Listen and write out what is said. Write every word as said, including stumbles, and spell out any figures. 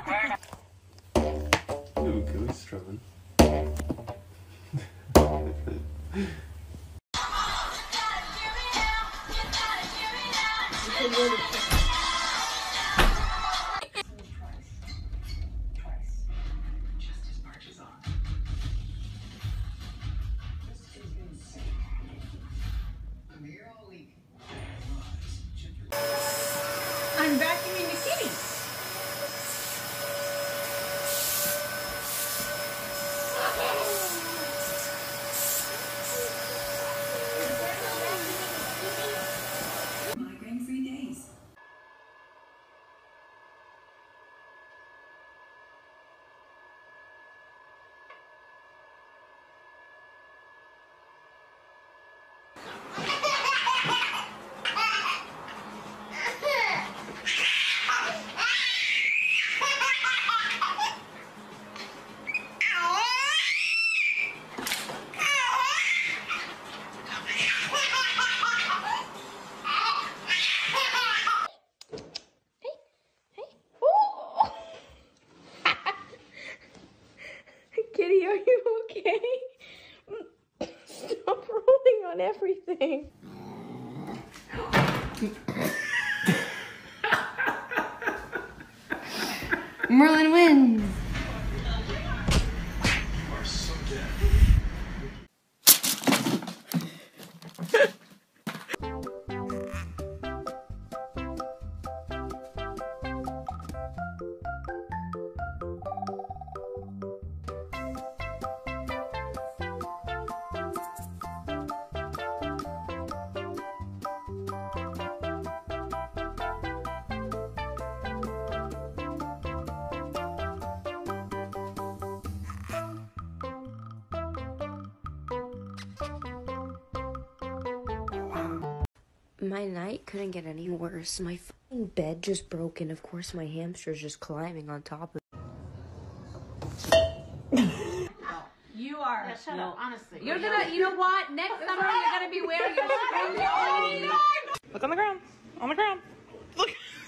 Ooh, gooey strumming. I'm vacuuming the kitty. Migraine-free days. Kitty, are you okay? Stop rolling on everything. Merlin wins. My night couldn't get any worse. My fucking bed just broke, and of course my hamster's just climbing on top of it. You are. Yeah, shut up, honestly. You're gonna, you know what? Next summer you're gonna be wearing your screw. Look on the ground. On the ground. Look.